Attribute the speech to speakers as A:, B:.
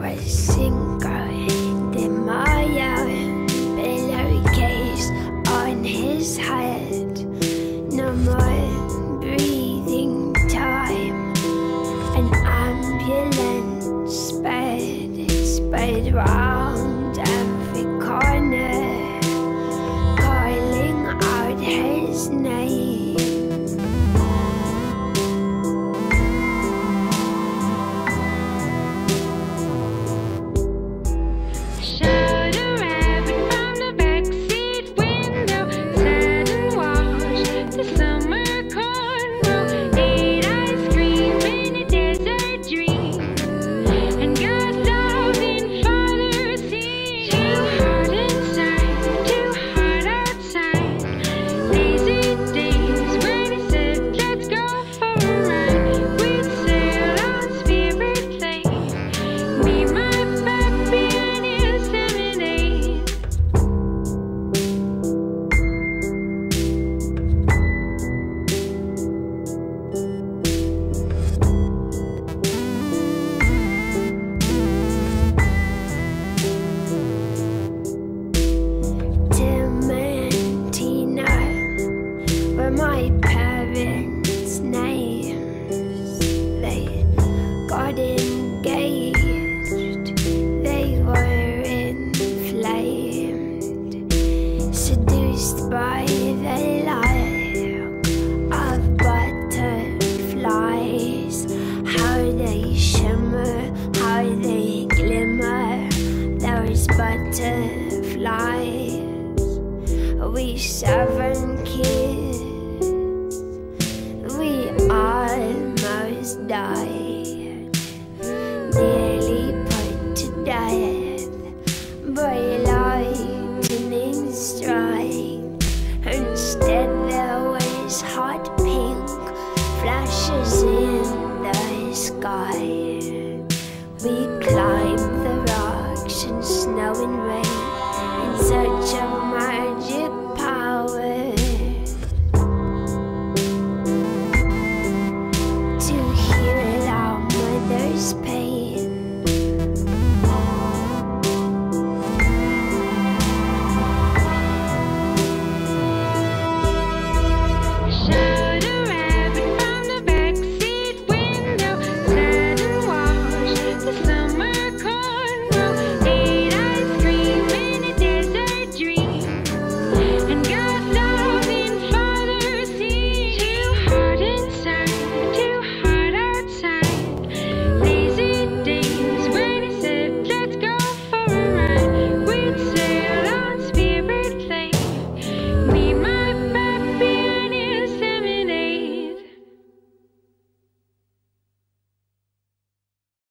A: sinker the Maya pillowcase on his head. No more breathing time. An ambulance sped round every corner, calling out his name. My parents' names, they got engaged, they were inflamed, seduced by the light of butterflies, how they shimmer, how they glimmer, those butterflies. We 7 kids, we almost died, nearly put to death by lightning strike. Instead there was hot pink flashes in the sky. We climbed